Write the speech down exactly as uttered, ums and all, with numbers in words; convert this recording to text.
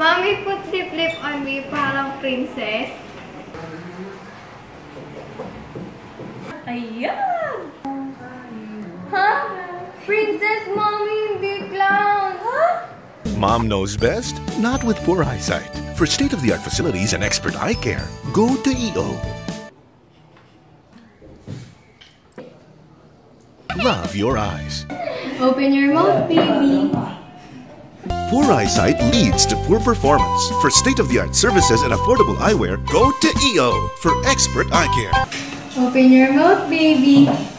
Mommy, put lip lip on me, parang princess. Ayan! Huh? Princess, Mommy, hindi clown! Huh? Mom knows best, not with poor eyesight. For state-of-the-art facilities and expert eye care, go to E O. Love your eyes. Open your mouth, baby. Poor eyesight leads to poor performance. For state-of-the-art services and affordable eyewear, go to E O for expert eye care. Open your mouth, baby.